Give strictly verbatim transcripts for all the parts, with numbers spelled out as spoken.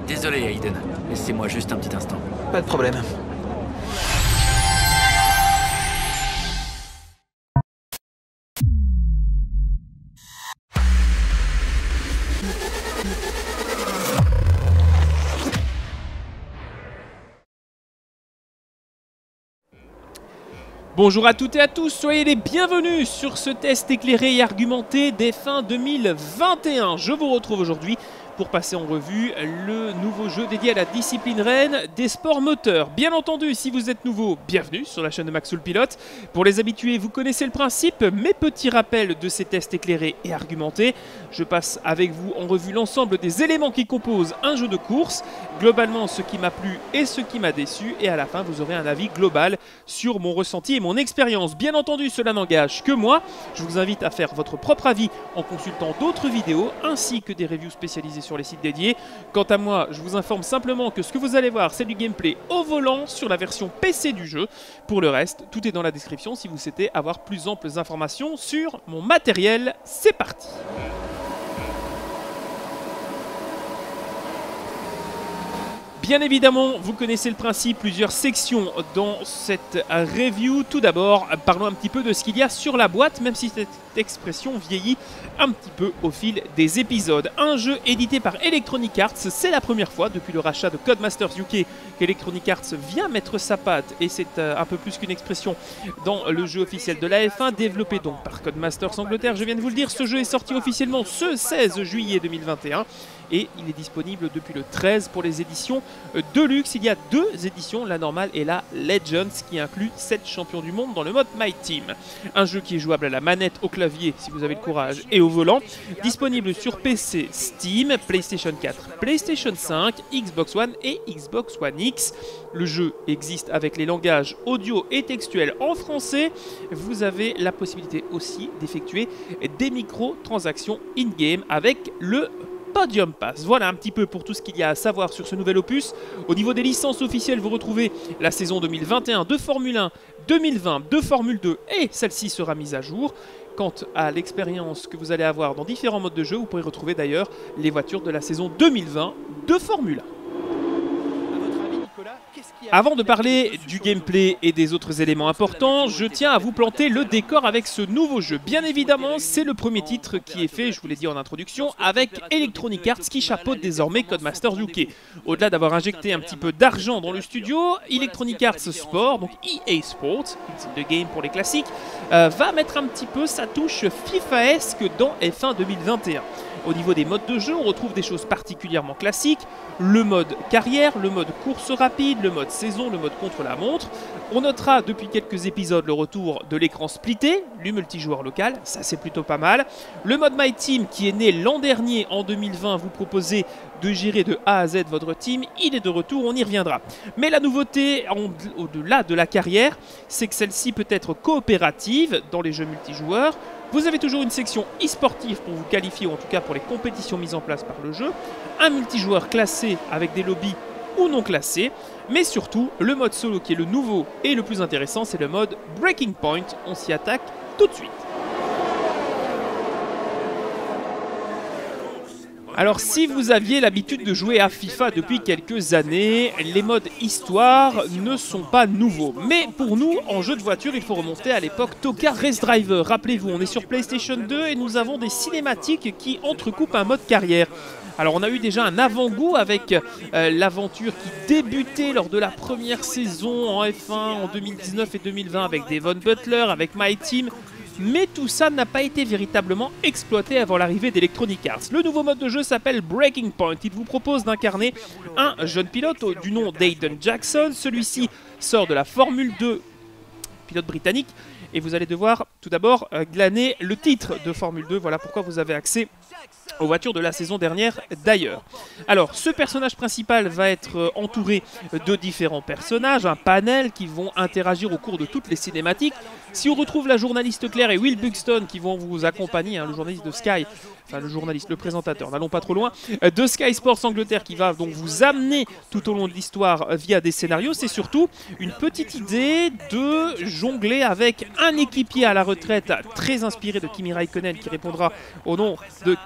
Désolé, Aiden. Laissez-moi juste un petit instant. Pas de problème. Bonjour à toutes et à tous, soyez les bienvenus sur ce test éclairé et argumenté des fins deux mille vingt et un. Je vous retrouve aujourd'hui pour passer en revue le nouveau jeu dédié à la discipline reine des sports moteurs. Bien entendu, si vous êtes nouveau, bienvenue sur la chaîne de Max le Pilote. Pour les habitués, vous connaissez le principe, mes petits rappels de ces tests éclairés et argumentés. Je passe avec vous en revue l'ensemble des éléments qui composent un jeu de course, globalement ce qui m'a plu et ce qui m'a déçu, et à la fin vous aurez un avis global sur mon ressenti et mon expérience. Bien entendu, cela n'engage que moi. Je vous invite à faire votre propre avis en consultant d'autres vidéos ainsi que des reviews spécialisées sur les sites dédiés. Quant à moi, je vous informe simplement que ce que vous allez voir, c'est du gameplay au volant sur la version P C du jeu. Pour le reste, tout est dans la description si vous souhaitez avoir plus amples informations sur mon matériel. C'est parti! Bien évidemment, vous connaissez le principe, plusieurs sections dans cette review. Tout d'abord, parlons un petit peu de ce qu'il y a sur la boîte, même si cette expression vieillit un petit peu au fil des épisodes. Un jeu édité par Electronic Arts, c'est la première fois depuis le rachat de Codemasters U K qu'Electronic Arts vient mettre sa patte, et c'est un peu plus qu'une expression, dans le jeu officiel de la F un, développé donc par Codemasters Angleterre. Je viens de vous le dire, ce jeu est sorti officiellement ce seize juillet deux mille vingt et un. Et il est disponible depuis le treize pour les éditions Deluxe. Il y a deux éditions, la normale et la Legends, qui inclut sept champions du monde dans le mode My Team. Un jeu qui est jouable à la manette, au clavier, si vous avez le courage, et au volant. Disponible sur P C, Steam, PlayStation quatre, PlayStation cinq, Xbox One et Xbox One X. Le jeu existe avec les langages audio et textuels en français. Vous avez la possibilité aussi d'effectuer des micro-transactions in-game avec le Podium Pass. Voilà un petit peu pour tout ce qu'il y a à savoir sur ce nouvel opus. Au niveau des licences officielles, vous retrouvez la saison deux mille vingt et un de Formule un, deux mille vingt de Formule deux, et celle-ci sera mise à jour. Quant à l'expérience que vous allez avoir dans différents modes de jeu, vous pourrez retrouver d'ailleurs les voitures de la saison deux mille vingt de Formule un. Avant de parler du gameplay et des autres éléments importants, je tiens à vous planter le décor avec ce nouveau jeu. Bien évidemment, c'est le premier titre qui est fait, je vous l'ai dit en introduction, avec Electronic Arts qui chapeaute désormais Codemasters U K. Au-delà d'avoir injecté un petit peu d'argent dans le studio, Electronic Arts Sport, donc E A Sports, le game pour les classiques, euh, va mettre un petit peu sa touche FIFA-esque dans F un deux mille vingt et un. Au niveau des modes de jeu, on retrouve des choses particulièrement classiques. Le mode carrière, le mode course rapide, le mode saison, le mode contre-la-montre. On notera depuis quelques épisodes le retour de l'écran splitté, le multijoueur local, ça c'est plutôt pas mal. Le mode My Team qui est né l'an dernier, en deux mille vingt, vous proposez de gérer de A à Z votre team, il est de retour, on y reviendra. Mais la nouveauté, au-delà de la carrière, c'est que celle-ci peut être coopérative dans les jeux multijoueurs. Vous avez toujours une section e-sportive pour vous qualifier, ou en tout cas pour les compétitions mises en place par le jeu. Un multijoueur classé avec des lobbies ou non classés. Mais surtout, le mode solo qui est le nouveau et le plus intéressant, c'est le mode Breaking Point. On s'y attaque tout de suite. Alors si vous aviez l'habitude de jouer à FIFA depuis quelques années, les modes histoire ne sont pas nouveaux. Mais pour nous, en jeu de voiture, il faut remonter à l'époque Toka Race Driver. Rappelez-vous, on est sur PlayStation deux et nous avons des cinématiques qui entrecoupent un mode carrière. Alors on a eu déjà un avant-goût avec euh, l'aventure qui débutait lors de la première saison en F un en deux mille dix-neuf et deux mille vingt avec Devon Butler, avec My Team. Mais tout ça n'a pas été véritablement exploité avant l'arrivée d'Electronic Arts. Le nouveau mode de jeu s'appelle Breaking Point. Il vous propose d'incarner un jeune pilote du nom d'Aiden Jackson. Celui-ci sort de la Formule deux, pilote britannique. Et vous allez devoir tout d'abord euh, glaner le titre de Formule deux. Voilà pourquoi vous avez accès aux voitures de la saison dernière d'ailleurs. Alors, ce personnage principal va être entouré de différents personnages, un panel qui vont interagir au cours de toutes les cinématiques. Si on retrouve la journaliste Claire et Will Buxton qui vont vous accompagner, hein, le journaliste de Sky, enfin le journaliste, le présentateur, n'allons pas trop loin, de Sky Sports Angleterre qui va donc vous amener tout au long de l'histoire via des scénarios, c'est surtout une petite idée de jongler avec un équipier à la retraite très inspiré de Kimi Raikkonen qui répondra au nom de Kat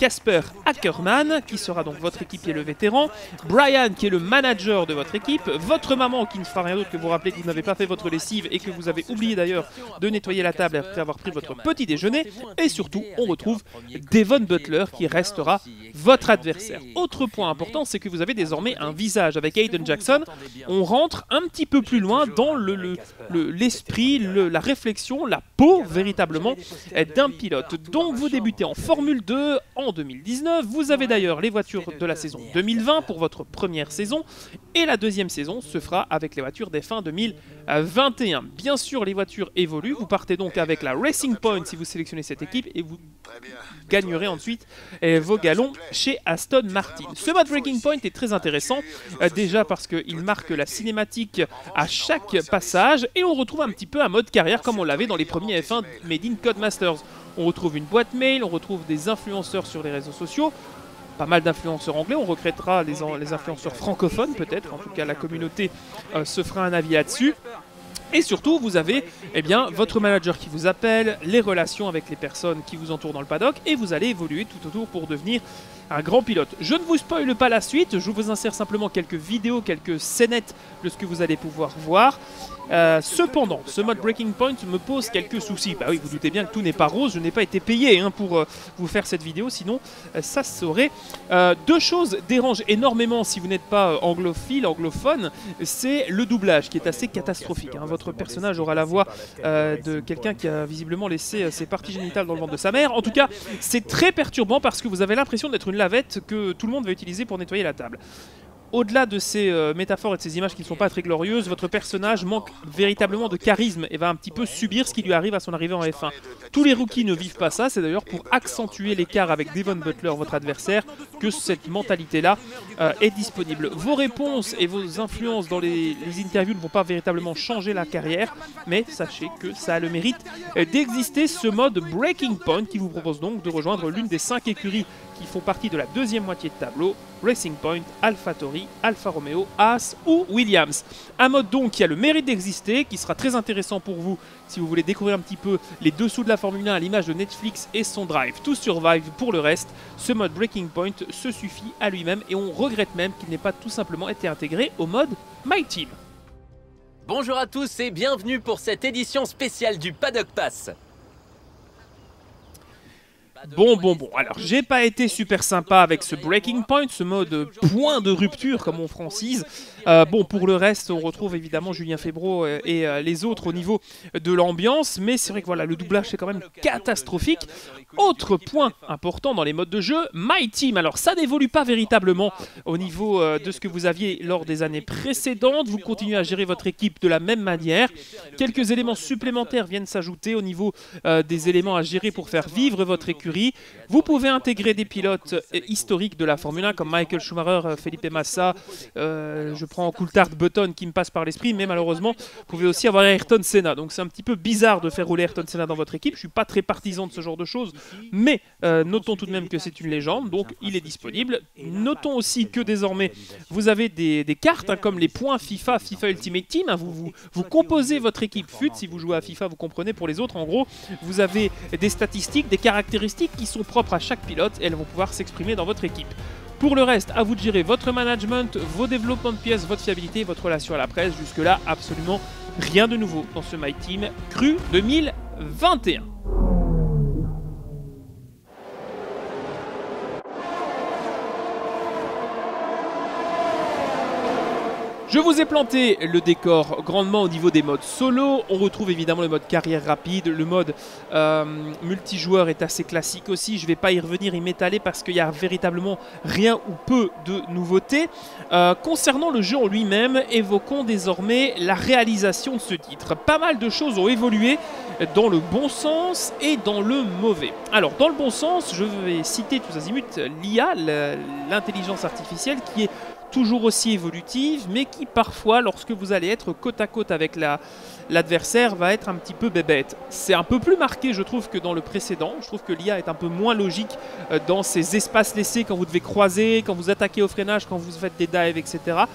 Casper Ackerman, qui sera donc votre équipier le vétéran, Brian, qui est le manager de votre équipe, votre maman, qui ne fera rien d'autre que vous rappeler que vous n'avez pas fait votre lessive et que vous avez oublié d'ailleurs de nettoyer la table après avoir pris votre petit déjeuner, et surtout, on retrouve Devon Butler, qui restera votre adversaire. Autre point important, c'est que vous avez désormais un visage avec Aiden Jackson. On rentre un petit peu plus loin dans le, le, le, l'esprit, le, la réflexion, la peau véritablement d'un pilote. Donc vous débutez en Formule deux en deux mille dix-neuf. Vous avez d'ailleurs les voitures de la saison deux mille vingt pour votre première saison. Et la deuxième saison se fera avec les voitures des fins deux mille vingt et un. Bien sûr, les voitures évoluent. Vous partez donc avec la Racing Point si vous sélectionnez cette équipe et vous gagnerez ensuite eh, vos galons chez Aston Martin. Ce mode Breaking Point est très intéressant, euh, déjà parce qu'il marque la cinématique à chaque passage et on retrouve un petit peu un mode carrière comme on l'avait dans les premiers F un Made in Codemasters. On retrouve une boîte mail, on retrouve des influenceurs sur les réseaux sociaux, pas mal d'influenceurs anglais, on regrettera les, les influenceurs francophones peut-être, en tout cas la communauté euh, se fera un avis là-dessus. Et surtout, vous avez eh bien, votre manager qui vous appelle, les relations avec les personnes qui vous entourent dans le paddock, et vous allez évoluer tout autour pour devenir un grand pilote. Je ne vous spoile pas la suite, je vous insère simplement quelques vidéos, quelques scénettes de ce que vous allez pouvoir voir. Euh, cependant, ce mode Breaking Point me pose quelques soucis. Bah oui, vous doutez bien que tout n'est pas rose, je n'ai pas été payé hein, pour euh, vous faire cette vidéo, sinon euh, ça se saurait. Euh, deux choses dérangent énormément si vous n'êtes pas euh, anglophile, anglophone, c'est le doublage qui est assez catastrophique. Hein. Votre personnage aura la voix euh, de quelqu'un qui a visiblement laissé euh, ses parties génitales dans le ventre de sa mère. En tout cas, c'est très perturbant parce que vous avez l'impression d'être une lavette que tout le monde va utiliser pour nettoyer la table. Au-delà de ces euh, métaphores et de ces images qui ne sont pas très glorieuses, votre personnage manque véritablement de charisme et va un petit peu subir ce qui lui arrive à son arrivée en F un. Tous les rookies ne vivent pas ça, c'est d'ailleurs pour accentuer l'écart avec Devon Butler, votre adversaire, que cette mentalité-là euh, est disponible. Vos réponses et vos influences dans les, les interviews ne vont pas véritablement changer la carrière, mais sachez que ça a le mérite euh, d'exister, ce mode Breaking Point qui vous propose donc de rejoindre l'une des cinq écuries qui font partie de la deuxième moitié de tableau, Racing Point, AlphaTauri, Alfa Romeo, Haas ou Williams. Un mode donc qui a le mérite d'exister, qui sera très intéressant pour vous si vous voulez découvrir un petit peu les dessous de la Formule un à l'image de Netflix et son Drive to Survive. Pour le reste, ce mode Breaking Point se suffit à lui-même et on regrette même qu'il n'ait pas tout simplement été intégré au mode My Team. Bonjour à tous et bienvenue pour cette édition spéciale du Paddock Pass. Bon, bon, bon, alors j'ai pas été super sympa avec ce Breaking Point, ce mode point de rupture comme on francise. Euh, bon, pour le reste, on retrouve évidemment Julien Febvre et, et euh, les autres au niveau de l'ambiance, mais c'est vrai que voilà, le doublage c'est quand même catastrophique. Autre point important dans les modes de jeu, My Team. Alors ça n'évolue pas véritablement au niveau euh, de ce que vous aviez lors des années précédentes. Vous continuez à gérer votre équipe de la même manière. Quelques éléments supplémentaires viennent s'ajouter au niveau euh, des éléments à gérer pour faire vivre votre écurie. Vous pouvez intégrer des pilotes historiques de la Formule un comme Michael Schumacher, Felipe Massa, euh, je prends Coulthard, Button qui me passe par l'esprit, mais malheureusement vous pouvez aussi avoir Ayrton Senna. Donc c'est un petit peu bizarre de faire rouler Ayrton Senna dans votre équipe. Je ne suis pas très partisan de ce genre de choses, mais euh, notons tout de même que c'est une légende, donc il est disponible. Notons aussi que désormais vous avez des, des cartes hein, comme les points FIFA, FIFA Ultimate Team. Hein, vous, vous, vous composez votre équipe F U T, si vous jouez à FIFA vous comprenez, pour les autres en gros vous avez des statistiques, des caractéristiques qui sont propres à chaque pilote et elles vont pouvoir s'exprimer dans votre équipe. Pour le reste, à vous de gérer votre management, vos développements de pièces, votre fiabilité, votre relation à la presse. Jusque-là, absolument rien de nouveau dans ce My Team Cru deux mille vingt et un. Je vous ai planté le décor grandement au niveau des modes solo. On retrouve évidemment le mode carrière rapide. Le mode euh, multijoueur est assez classique aussi. Je ne vais pas y revenir, y m'étaler parce qu'il n'y a véritablement rien ou peu de nouveautés. Euh, concernant le jeu en lui-même, évoquons désormais la réalisation de ce titre. Pas mal de choses ont évolué dans le bon sens et dans le mauvais. Alors, dans le bon sens, je vais citer tous azimuts l'I A, l'intelligence artificielle, qui est toujours aussi évolutive, mais qui parfois, lorsque vous allez être côte à côte avec la, l'adversaire, va être un petit peu bébête. C'est un peu plus marqué, je trouve, que dans le précédent. Je trouve que l'I A est un peu moins logique dans ces espaces laissés quand vous devez croiser, quand vous attaquez au freinage, quand vous faites des dives, et cetera.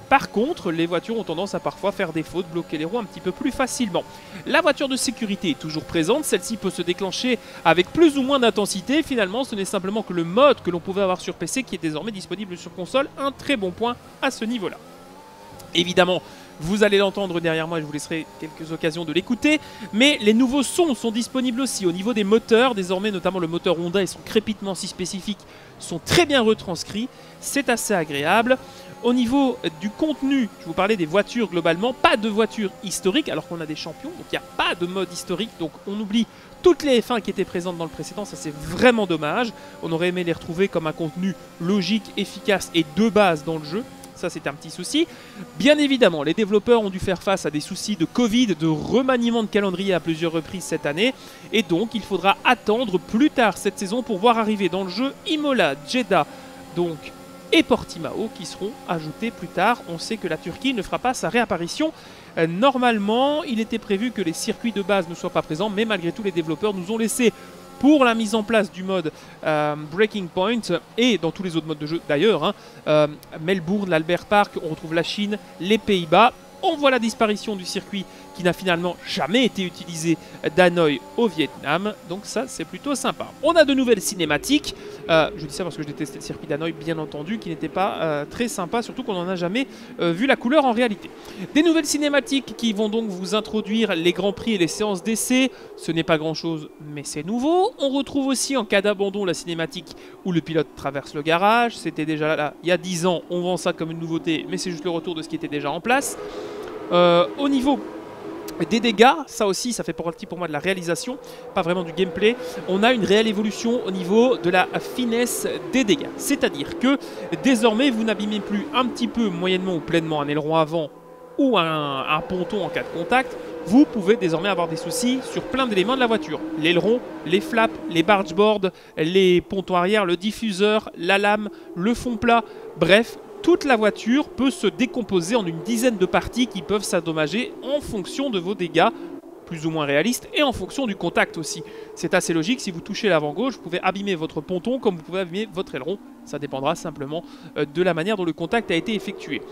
Par contre, les voitures ont tendance à parfois faire des fautes, bloquer les roues un petit peu plus facilement. La voiture de sécurité est toujours présente, celle-ci peut se déclencher avec plus ou moins d'intensité. Finalement, ce n'est simplement que le mode que l'on pouvait avoir sur P C qui est désormais disponible sur console. Un très bon point à ce niveau-là. Évidemment, vous allez l'entendre derrière moi, je vous laisserai quelques occasions de l'écouter. Mais les nouveaux sons sont disponibles aussi au niveau des moteurs. Désormais, notamment le moteur Honda et son crépitement si spécifique sont très bien retranscrits. C'est assez agréable. Au niveau du contenu, je vous parlais des voitures globalement, pas de voitures historiques alors qu'on a des champions, donc il n'y a pas de mode historique, donc on oublie toutes les F un qui étaient présentes dans le précédent, ça c'est vraiment dommage. On aurait aimé les retrouver comme un contenu logique, efficace et de base dans le jeu. Ça, c'est un petit souci. Bien évidemment, les développeurs ont dû faire face à des soucis de Covid, de remaniement de calendrier à plusieurs reprises cette année. Et donc, il faudra attendre plus tard cette saison pour voir arriver dans le jeu Imola, Jeddah, donc, et Portimao qui seront ajoutés plus tard. On sait que la Turquie ne fera pas sa réapparition. Euh, normalement, il était prévu que les circuits de base ne soient pas présents, mais malgré tout, les développeurs nous ont laissé pour la mise en place du mode euh, Breaking Point et dans tous les autres modes de jeu d'ailleurs, hein, euh, Melbourne, l'Albert Park, on retrouve la Chine, les Pays-Bas. On voit la disparition du circuit qui n'a finalement jamais été utilisé d'Hanoï au Vietnam. Donc ça, c'est plutôt sympa. On a de nouvelles cinématiques. Euh, je dis ça parce que je détestais le circuit d'Hanoï, bien entendu, qui n'était pas euh, très sympa, surtout qu'on n'en a jamais euh, vu la couleur en réalité. Des nouvelles cinématiques qui vont donc vous introduire les grands prix et les séances d'essai. Ce n'est pas grand-chose, mais c'est nouveau. On retrouve aussi en cas d'abandon la cinématique où le pilote traverse le garage. C'était déjà là il y a dix ans. On vend ça comme une nouveauté, mais c'est juste le retour de ce qui était déjà en place. Euh, au niveau des dégâts, ça aussi, ça fait partie pour moi de la réalisation, pas vraiment du gameplay. On a une réelle évolution au niveau de la finesse des dégâts. C'est-à-dire que désormais, vous n'abîmez plus un petit peu, moyennement ou pleinement un aileron avant ou un, un ponton en cas de contact. Vous pouvez désormais avoir des soucis sur plein d'éléments de la voiture. L'aileron, les flaps, les bargeboards, les pontons arrière, le diffuseur, la lame, le fond plat, bref. Toute la voiture peut se décomposer en une dizaine de parties qui peuvent s'endommager en fonction de vos dégâts, plus ou moins réalistes, et en fonction du contact aussi. C'est assez logique, si vous touchez l'avant gauche, vous pouvez abîmer votre ponton comme vous pouvez abîmer votre aileron. Ça dépendra simplement de la manière dont le contact a été effectué.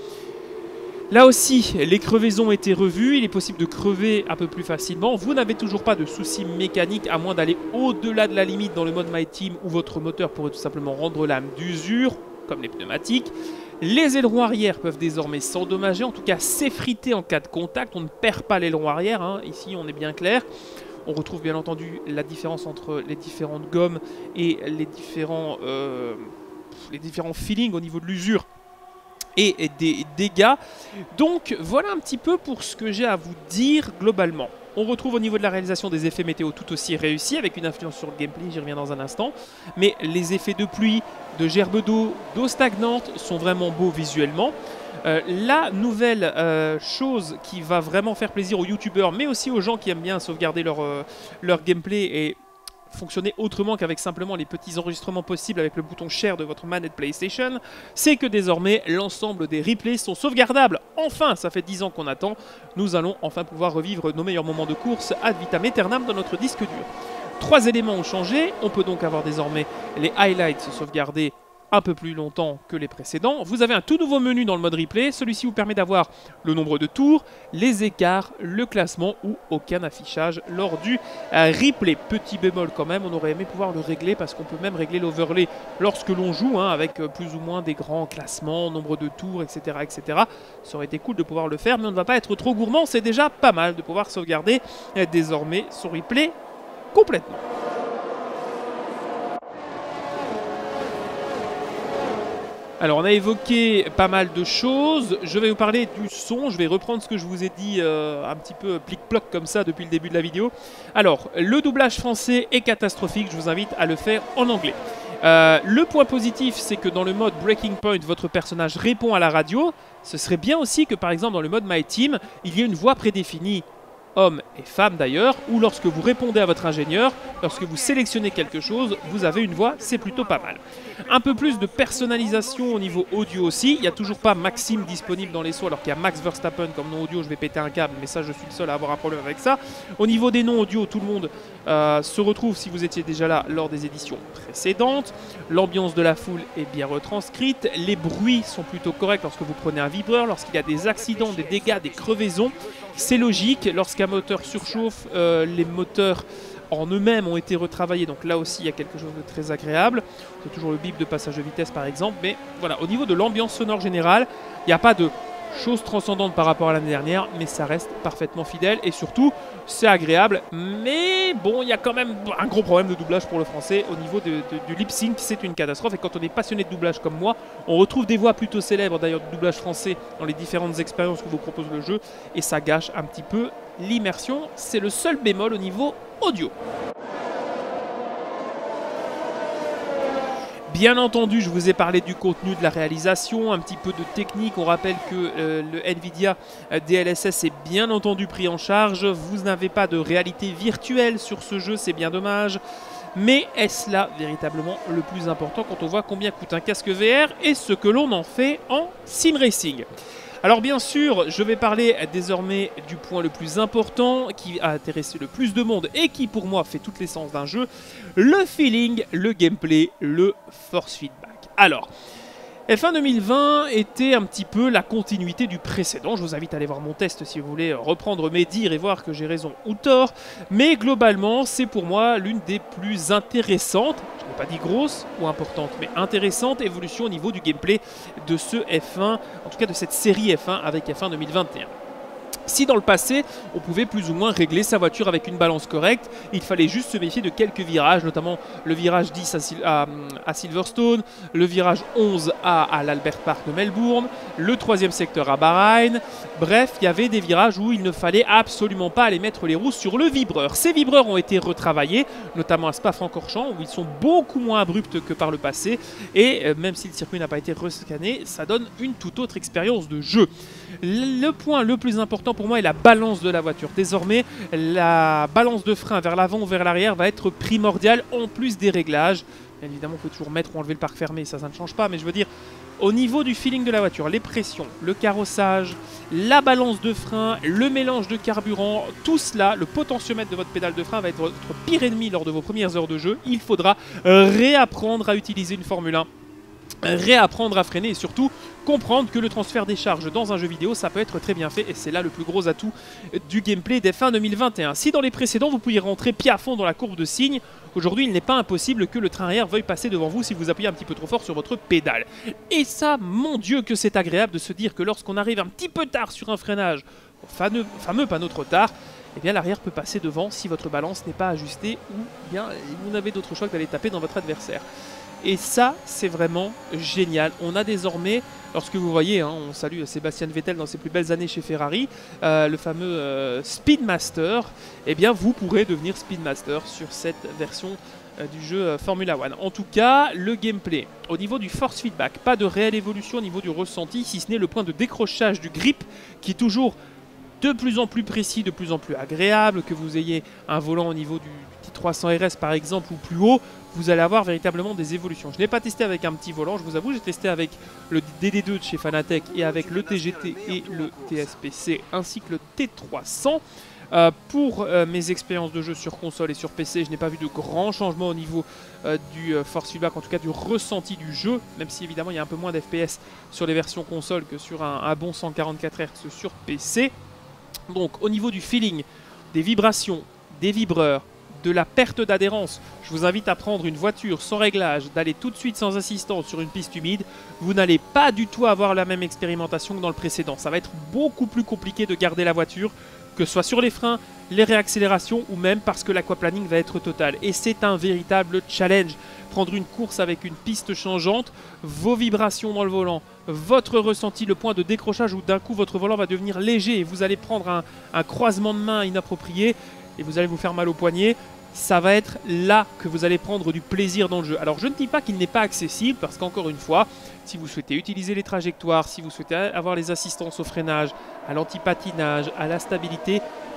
Là aussi, les crevaisons ont été revues, il est possible de crever un peu plus facilement. Vous n'avez toujours pas de soucis mécaniques, à moins d'aller au-delà de la limite dans le mode My Team, où votre moteur pourrait tout simplement rendre l'âme d'usure, comme les pneumatiques. Les ailerons arrière peuvent désormais s'endommager, en tout cas s'effriter en cas de contact. On ne perd pas l'aileron arrière, hein. Ici on est bien clair. On retrouve bien entendu la différence entre les différentes gommes et les différents, euh, les différents feelings au niveau de l'usure et des dégâts. Donc voilà un petit peu pour ce que j'ai à vous dire globalement. On retrouve au niveau de la réalisation des effets météo tout aussi réussis, avec une influence sur le gameplay, j'y reviens dans un instant. Mais les effets de pluie, de gerbe d'eau, d'eau stagnante sont vraiment beaux visuellement. Euh, la nouvelle euh, chose qui va vraiment faire plaisir aux youtubeurs, mais aussi aux gens qui aiment bien sauvegarder leur, euh, leur gameplay et fonctionner autrement qu'avec simplement les petits enregistrements possibles avec le bouton share de votre manette PlayStation, c'est que désormais l'ensemble des replays sont sauvegardables. Enfin, ça fait dix ans qu'on attend, nous allons enfin pouvoir revivre nos meilleurs moments de course ad vitam aeternam dans notre disque dur. Trois éléments ont changé, on peut donc avoir désormais les highlights sauvegardés un peu plus longtemps que les précédents. Vous avez un tout nouveau menu dans le mode replay. Celui-ci vous permet d'avoir le nombre de tours, les écarts, le classement ou aucun affichage lors du euh, replay. Petit bémol quand même, on aurait aimé pouvoir le régler parce qu'on peut même régler l'overlay lorsque l'on joue, hein, avec euh, plus ou moins des grands classements, nombre de tours, et cetera, et cetera. Ça aurait été cool de pouvoir le faire, mais on ne va pas être trop gourmand. C'est déjà pas mal de pouvoir sauvegarder euh, désormais son replay complètement. Alors on a évoqué pas mal de choses, je vais vous parler du son, je vais reprendre ce que je vous ai dit euh, un petit peu plic-ploc comme ça depuis le début de la vidéo. Alors le doublage français est catastrophique, je vous invite à le faire en anglais. Euh, le point positif, c'est que dans le mode Breaking Point, votre personnage répond à la radio. Ce serait bien aussi que par exemple dans le mode My Team, il y ait une voix prédéfinie hommes et femmes d'ailleurs, ou lorsque vous répondez à votre ingénieur, lorsque vous sélectionnez quelque chose, vous avez une voix, c'est plutôt pas mal. Un peu plus de personnalisation au niveau audio aussi, il n'y a toujours pas Maxime disponible dans les sauts alors qu'il y a Max Verstappen comme nom audio, je vais péter un câble, mais ça je suis le seul à avoir un problème avec ça. Au niveau des noms audio, tout le monde euh, se retrouve si vous étiez déjà là lors des éditions précédentes. L'ambiance de la foule est bien retranscrite, les bruits sont plutôt corrects lorsque vous prenez un vibreur, lorsqu'il y a des accidents, des dégâts, des crevaisons. C'est logique, lorsqu'un moteur surchauffe, euh, les moteurs en eux-mêmes ont été retravaillés, donc là aussi il y a quelque chose de très agréable. C'est toujours le bip de passage de vitesse par exemple, mais voilà, au niveau de l'ambiance sonore générale, il n'y a pas de choses transcendantes par rapport à l'année dernière, mais ça reste parfaitement fidèle et surtout c'est agréable. Mais bon, il y a quand même un gros problème de doublage pour le français au niveau de, de, du lip sync, c'est une catastrophe. Et quand on est passionné de doublage comme moi, on retrouve des voix plutôt célèbres d'ailleurs de doublage français dans les différentes expériences que vous propose le jeu, et ça gâche un petit peu l'immersion. C'est le seul bémol au niveau audio. Bien entendu, je vous ai parlé du contenu, de la réalisation, un petit peu de technique. On rappelle que euh, le Nvidia D L S S est bien entendu pris en charge. Vous n'avez pas de réalité virtuelle sur ce jeu, c'est bien dommage. Mais est-ce là véritablement le plus important quand on voit combien coûte un casque V R et ce que l'on en fait en sim racing? Alors bien sûr, je vais parler désormais du point le plus important qui a intéressé le plus de monde et qui pour moi fait toute l'essence d'un jeu, le feeling, le gameplay, le force feedback. Alors, F un deux mille vingt était un petit peu la continuité du précédent. Je vous invite à aller voir mon test si vous voulez reprendre mes dires et voir que j'ai raison ou tort. Mais globalement, c'est pour moi l'une des plus intéressantes, je n'ai pas dit grosse ou importante, mais intéressante évolution au niveau du gameplay de ce F un, en tout cas de cette série F un avec F un deux mille vingt et un. Si dans le passé, on pouvait plus ou moins régler sa voiture avec une balance correcte, il fallait juste se méfier de quelques virages, notamment le virage dix à, Sil à, à Silverstone, le virage onze à, à l'Albert Park de Melbourne, le troisième secteur à Bahreïn. Bref, il y avait des virages où il ne fallait absolument pas aller mettre les roues sur le vibreur. Ces vibreurs ont été retravaillés, notamment à Spa-Francorchamps, où ils sont beaucoup moins abrupts que par le passé. Et euh, même si le circuit n'a pas été rescanné, ça donne une toute autre expérience de jeu. Le point le plus important pour moi est la balance de la voiture. Désormais, la balance de frein vers l'avant ou vers l'arrière va être primordiale en plus des réglages. Bien évidemment, on peut toujours mettre ou enlever le pare fermé, ça, ça ne change pas. Mais je veux dire, au niveau du feeling de la voiture, les pressions, le carrossage, la balance de frein, le mélange de carburant, tout cela, le potentiomètre de votre pédale de frein va être votre pire ennemi lors de vos premières heures de jeu. Il faudra réapprendre à utiliser une Formule un. Réapprendre à freiner et surtout comprendre que le transfert des charges dans un jeu vidéo ça peut être très bien fait et c'est là le plus gros atout du gameplay des F un deux mille vingt et un. Si dans les précédents vous pouviez rentrer pied à fond dans la courbe de signe, aujourd'hui il n'est pas impossible que le train arrière veuille passer devant vous si vous appuyez un petit peu trop fort sur votre pédale. Et ça, mon Dieu que c'est agréable de se dire que lorsqu'on arrive un petit peu tard sur un freinage, au fameux, fameux panneau trop tard, eh bien l'arrière peut passer devant si votre balance n'est pas ajustée ou bien vous n'avez d'autre choix que d'aller taper dans votre adversaire. Et ça, c'est vraiment génial. On a désormais, lorsque vous voyez, hein, on salue Sébastien Vettel dans ses plus belles années chez Ferrari, euh, le fameux euh, Speedmaster, eh bien vous pourrez devenir Speedmaster sur cette version euh, du jeu euh, Formula One. En tout cas, le gameplay, au niveau du force feedback, pas de réelle évolution au niveau du ressenti, si ce n'est le point de décrochage du grip, qui est toujours de plus en plus précis, de plus en plus agréable, que vous ayez un volant au niveau du T trois cents R S par exemple ou plus haut, vous allez avoir véritablement des évolutions. Je n'ai pas testé avec un petit volant, je vous avoue, j'ai testé avec le D D deux de chez Fanatec et avec le T G T et le T S P C ainsi que le T trois cents. Euh, pour euh, mes expériences de jeu sur console et sur P C, je n'ai pas vu de grands changements au niveau euh, du euh, force feedback, en tout cas du ressenti du jeu, même si évidemment il y a un peu moins d'F P S sur les versions console que sur un, un bon cent quarante-quatre hertz sur P C. Donc au niveau du feeling, des vibrations, des vibreurs, de la perte d'adhérence, je vous invite à prendre une voiture sans réglage, d'aller tout de suite sans assistance sur une piste humide. Vous n'allez pas du tout avoir la même expérimentation que dans le précédent. Ça va être beaucoup plus compliqué de garder la voiture, que ce soit sur les freins, les réaccélérations ou même parce que l'aquaplaning va être total. Et c'est un véritable challenge. Prendre une course avec une piste changeante, vos vibrations dans le volant, votre ressenti, le point de décrochage où d'un coup votre volant va devenir léger et vous allez prendre un, un croisement de main inapproprié et vous allez vous faire mal au poignet. Ça va être là que vous allez prendre du plaisir dans le jeu. Alors je ne dis pas qu'il n'est pas accessible parce qu'encore une fois, si vous souhaitez utiliser les trajectoires, si vous souhaitez avoir les assistances au freinage, à l'antipatinage, à la stabilité,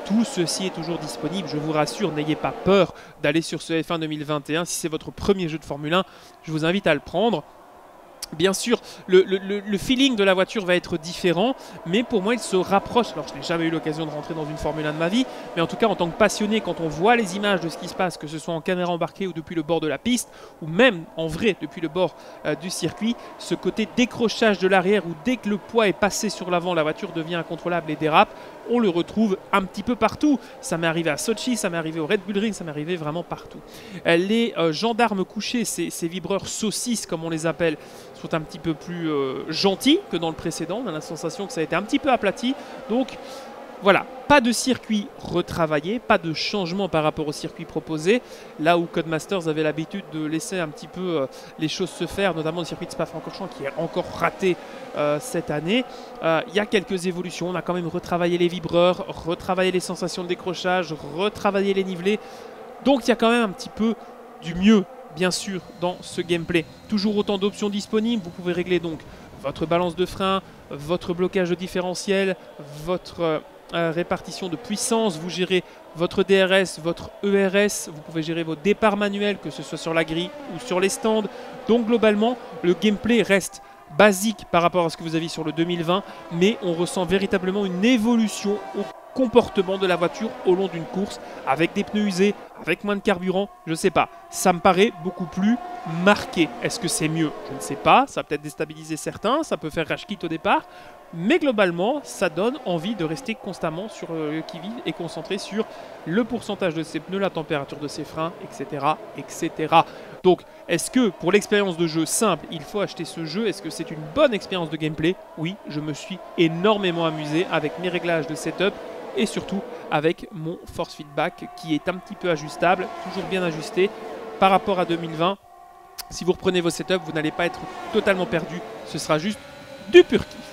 Tout ceci est toujours disponible, je vous rassure, n'ayez pas peur d'aller sur ce F un deux mille vingt et un. Si c'est votre premier jeu de Formule un, je vous invite à le prendre. Bien sûr, le, le, le feeling de la voiture va être différent, mais pour moi, il se rapproche. Alors, je n'ai jamais eu l'occasion de rentrer dans une Formule un de ma vie, mais en tout cas, en tant que passionné, quand on voit les images de ce qui se passe, que ce soit en caméra embarquée ou depuis le bord de la piste, ou même en vrai depuis le bord euh, du circuit, ce côté décrochage de l'arrière, où dès que le poids est passé sur l'avant, la voiture devient incontrôlable et dérape, on le retrouve un petit peu partout. Ça m'est arrivé à Sochi, ça m'est arrivé au Red Bull Ring, ça m'est arrivé vraiment partout. Euh, les euh, gendarmes couchés, ces, ces vibreurs saucisses, comme on les appelle, sont un petit peu plus euh, gentils que dans le précédent. On a la sensation que ça a été un petit peu aplati. Donc voilà, pas de circuit retravaillé, pas de changement par rapport au circuit proposé. Là où Codemasters avait l'habitude de laisser un petit peu euh, les choses se faire, notamment le circuit de Spa-Francorchamps qui est encore raté euh, cette année. Euh, il y a quelques évolutions. On a quand même retravaillé les vibreurs, retravaillé les sensations de décrochage, retravaillé les nivelés. Donc il y a quand même un petit peu du mieux, bien sûr, dans ce gameplay. Toujours autant d'options disponibles. Vous pouvez régler donc votre balance de frein, votre blocage de différentiel, votre euh, euh, répartition de puissance. Vous gérez votre D R S, votre E R S. Vous pouvez gérer vos départs manuels, que ce soit sur la grille ou sur les stands. Donc globalement, le gameplay reste basique par rapport à ce que vous aviez sur le deux mille vingt, mais on ressent véritablement une évolution au comportement de la voiture au long d'une course, avec des pneus usés, avec moins de carburant, je ne sais pas. Ça me paraît beaucoup plus marqué. Est-ce que c'est mieux? Je ne sais pas. Ça va peut-être déstabiliser certains, ça peut faire rage quit au départ, mais globalement, ça donne envie de rester constamment sur le qui-vive et concentré sur le pourcentage de ses pneus, la température de ses freins, et cetera, et cetera. Donc, est-ce que pour l'expérience de jeu simple, il faut acheter ce jeu? Est-ce que c'est une bonne expérience de gameplay? Oui, je me suis énormément amusé avec mes réglages de setup et surtout avec mon force feedback qui est un petit peu ajustable, toujours bien ajusté par rapport à deux mille vingt. Si vous reprenez vos setups, vous n'allez pas être totalement perdu, ce sera juste du pur kiff.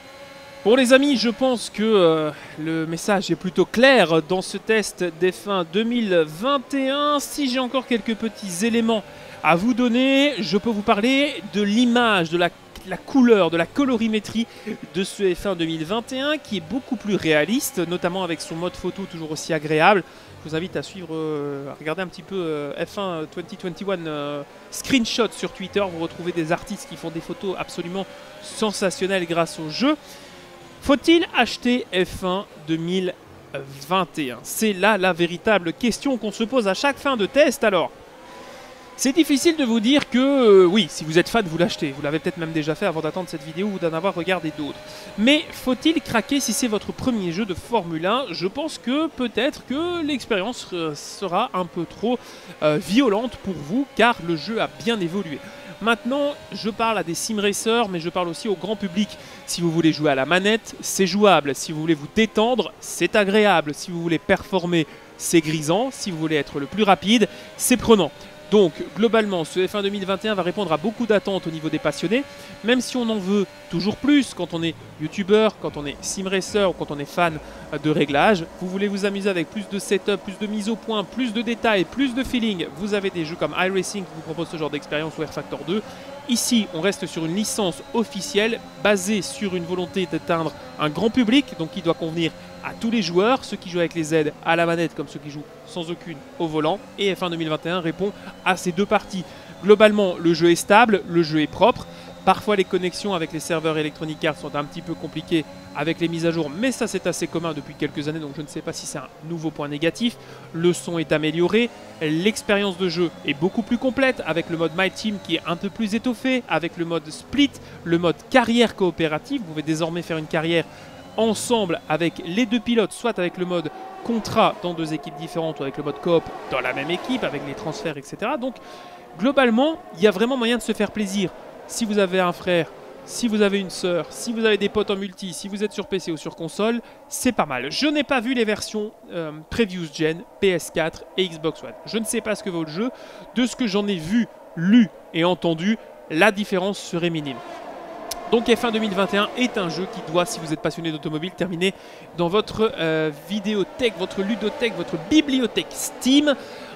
Bon les amis, je pense que euh, le message est plutôt clair dans ce test d'F un deux mille vingt et un. Si j'ai encore quelques petits éléments à vous donner, je peux vous parler de l'image, de la la couleur, de la colorimétrie de ce F un deux mille vingt et un qui est beaucoup plus réaliste, notamment avec son mode photo toujours aussi agréable. Je vous invite à suivre, euh, à regarder un petit peu euh, F un deux mille vingt et un euh, screenshot sur Twitter. Vous retrouvez des artistes qui font des photos absolument sensationnelles grâce au jeu. Faut-il acheter F un deux mille vingt et un? C'est là la véritable question qu'on se pose à chaque fin de test. Alors, c'est difficile de vous dire que, euh, oui, si vous êtes fan, vous l'achetez. Vous l'avez peut-être même déjà fait avant d'attendre cette vidéo ou d'en avoir regardé d'autres. Mais faut-il craquer si c'est votre premier jeu de Formule un? Je pense que peut-être que l'expérience euh, sera un peu trop euh, violente pour vous, car le jeu a bien évolué. Maintenant, je parle à des sim racers, mais je parle aussi au grand public. Si vous voulez jouer à la manette, c'est jouable. Si vous voulez vous détendre, c'est agréable. Si vous voulez performer, c'est grisant. Si vous voulez être le plus rapide, c'est prenant. Donc, globalement, ce F un deux mille vingt et un va répondre à beaucoup d'attentes au niveau des passionnés, même si on en veut toujours plus quand on est youtubeur, quand on est sim racer ou quand on est fan de réglage. Vous voulez vous amuser avec plus de setup, plus de mise au point, plus de détails, plus de feeling. Vous avez des jeux comme iRacing qui vous proposent ce genre d'expérience ou R Factor deux. Ici, on reste sur une licence officielle basée sur une volonté d'atteindre un grand public, donc qui doit convenir à tous les joueurs, ceux qui jouent avec les aides à la manette comme ceux qui jouent sans aucune au volant. Et F un deux mille vingt et un répond à ces deux parties. Globalement, le jeu est stable, le jeu est propre. Parfois, les connexions avec les serveurs Electronic Arts sont un petit peu compliquées avec les mises à jour, mais ça c'est assez commun depuis quelques années, donc je ne sais pas si c'est un nouveau point négatif. Le son est amélioré, l'expérience de jeu est beaucoup plus complète avec le mode My Team qui est un peu plus étoffé, avec le mode Split, le mode carrière coopérative. Vous pouvez désormais faire une carrière ensemble avec les deux pilotes, soit avec le mode contrat dans deux équipes différentes ou avec le mode coop dans la même équipe, avec les transferts, et cetera. Donc globalement, il y a vraiment moyen de se faire plaisir. Si vous avez un frère, si vous avez une sœur, si vous avez des potes en multi, si vous êtes sur P C ou sur console, c'est pas mal. Je n'ai pas vu les versions euh, Previous Gen, P S quatre et Xbox One. Je ne sais pas ce que vaut le jeu. De ce que j'en ai vu, lu et entendu, la différence serait minime. Donc F un deux mille vingt et un est un jeu qui doit, si vous êtes passionné d'automobile, terminer dans votre euh, vidéothèque, votre ludothèque, votre bibliothèque Steam.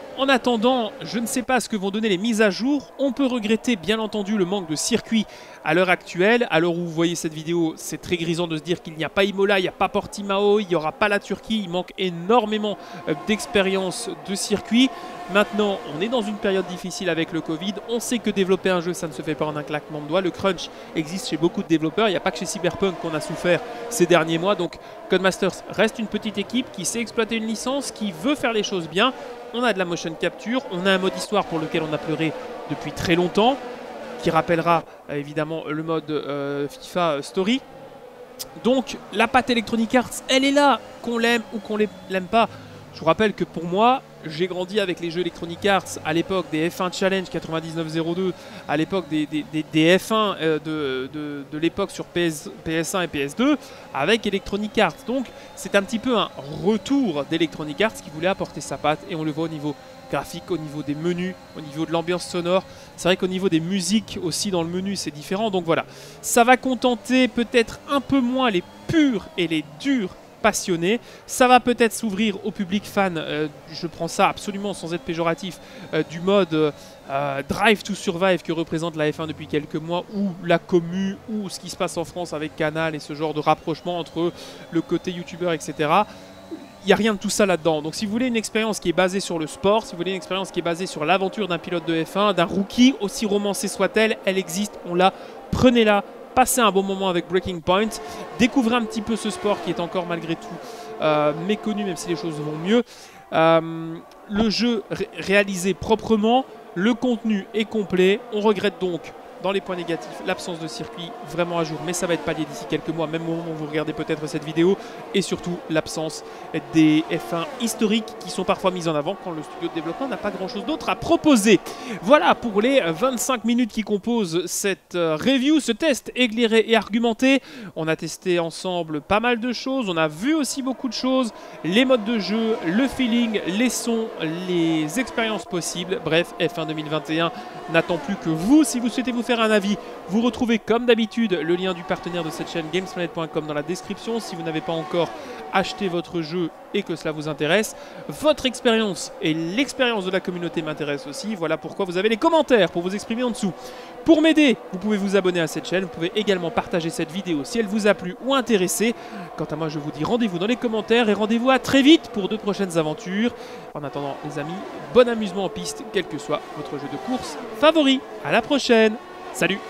En attendant, je ne sais pas ce que vont donner les mises à jour. On peut regretter bien entendu le manque de circuit à l'heure actuelle. À l'heure où vous voyez cette vidéo, c'est très grisant de se dire qu'il n'y a pas Imola, il n'y a pas Portimao, il n'y aura pas la Turquie. Il manque énormément d'expérience de circuit. Maintenant, on est dans une période difficile avec le Covid. On sait que développer un jeu, ça ne se fait pas en un claquement de doigts. Le crunch existe chez beaucoup de développeurs. Il n'y a pas que chez Cyberpunk qu'on a souffert ces derniers mois. Donc Codemasters reste une petite équipe qui sait exploiter une licence, qui veut faire les choses bien. On a de la motion capture, on a un mode histoire pour lequel on a pleuré depuis très longtemps, qui rappellera euh, évidemment le mode euh, FIFA Story. Donc la patte Electronic Arts, elle est là, qu'on l'aime ou qu'on l'aime pas. Je vous rappelle que pour moi, j'ai grandi avec les jeux Electronic Arts à l'époque des F un Challenge quatre-vingt-dix-neuf zéro deux, à l'époque des, des, des, des F un euh, de, de, de l'époque sur P S, P S un et P S deux avec Electronic Arts. Donc c'est un petit peu un retour d'Electronic Arts qui voulait apporter sa patte et on le voit au niveau graphique, au niveau des menus, au niveau de l'ambiance sonore. C'est vrai qu'au niveau des musiques aussi dans le menu c'est différent. Donc voilà, ça va contenter peut-être un peu moins les purs et les durs passionnés. Ça va peut-être s'ouvrir au public fan, euh, je prends ça absolument sans être péjoratif, euh, du mode euh, Drive to Survive que représente la F un depuis quelques mois, ou la commu, ou ce qui se passe en France avec Canal et ce genre de rapprochement entre le côté youtubeur, et cetera. Il n'y a rien de tout ça là-dedans. Donc si vous voulez une expérience qui est basée sur le sport, si vous voulez une expérience qui est basée sur l'aventure d'un pilote de F un, d'un rookie, aussi romancée soit-elle, elle existe, on l'a, prenez-la. Passez un bon moment avec Breaking Point, découvrez un petit peu ce sport qui est encore malgré tout euh, méconnu, même si les choses vont mieux. Euh, le jeu ré réalisé proprement, le contenu est complet. On regrette donc dans les points négatifs l'absence de circuit vraiment à jour, mais ça va être pallié d'ici quelques mois, même au moment où vous regardez peut-être cette vidéo, et surtout l'absence des F un historiques qui sont parfois mis en avant quand le studio de développement n'a pas grand chose d'autre à proposer. Voilà pour les vingt-cinq minutes qui composent cette review, ce test éclairé et argumenté. On a testé ensemble pas mal de choses, on a vu aussi beaucoup de choses, les modes de jeu, le feeling, les sons, les expériences possibles. Bref, F un deux mille vingt et un n'attend plus que vous. Si vous souhaitez vous faire un avis, vous retrouvez comme d'habitude le lien du partenaire de cette chaîne Gamesplanet point com dans la description. Si vous n'avez pas encore acheté votre jeu et que cela vous intéresse, votre expérience et l'expérience de la communauté m'intéressent aussi. Voilà pourquoi vous avez les commentaires pour vous exprimer en dessous. Pour m'aider, vous pouvez vous abonner à cette chaîne, vous pouvez également partager cette vidéo si elle vous a plu ou intéressé. Quant à moi, je vous dis rendez-vous dans les commentaires et rendez-vous à très vite pour de prochaines aventures. En attendant les amis, bon amusement en piste, quel que soit votre jeu de course favori. À la prochaine, salut!